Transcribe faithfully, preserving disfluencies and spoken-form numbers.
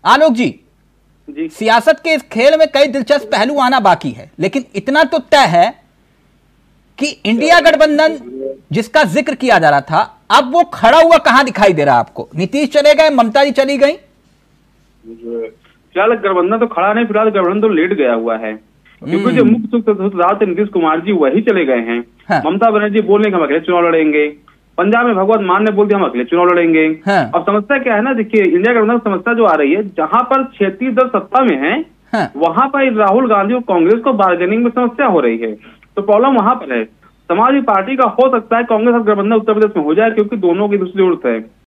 आलोक जी, जी सियासत के इस खेल में कई दिलचस्प पहलू आना बाकी है, लेकिन इतना तो तय है कि इंडिया गठबंधन जिसका जिक्र किया जा रहा था, अब वो खड़ा हुआ कहां दिखाई दे रहा है आपको? नीतीश चले गए, ममता जी चली गई। फिलहाल गठबंधन तो खड़ा नहीं, फिलहाल गठबंधन तो लेट गया हुआ है, क्योंकि जो मुख्य सूत्रधार थे नीतीश कुमार जी वही चले गए हैं। हाँ। ममता बनर्जी बोल रहे हम अगले चुनाव लड़ेंगे, पंजाब में भगवंत मान ने बोल दिया हम अगले चुनाव लड़ेंगे। हाँ। अब समस्या क्या है ना, देखिए इंडिया गठबंधन समस्या जो आ रही है, जहां पर क्षेत्रीय दल सत्ता में है, हाँ। वहां पर राहुल गांधी और कांग्रेस को बार्गेनिंग में समस्या हो रही है। तो प्रॉब्लम वहां पर है। समाजवादी पार्टी का हो सकता है कांग्रेस और गठबंधन उत्तर प्रदेश में हो जाए, क्योंकि दोनों की दूसरी जरूरत है।